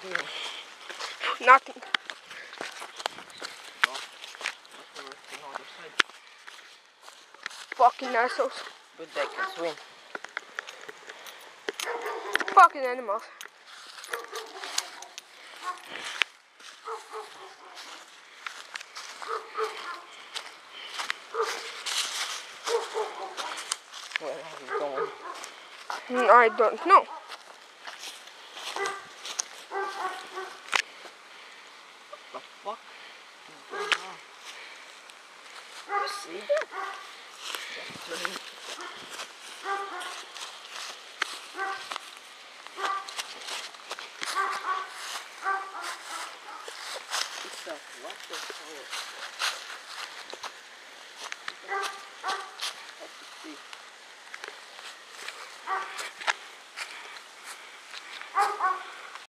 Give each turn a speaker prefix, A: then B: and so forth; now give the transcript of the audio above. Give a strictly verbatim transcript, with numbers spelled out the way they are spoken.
A: doing?
B: Nothing.
A: Oh, that's the rest on the other side.
B: Fucking assholes.
A: Good they can swim.
B: Fucking animals.
A: Where are you going?
B: Mm, I don't know.
A: What the fuck is going on? You see? Just turn. It's a watertower.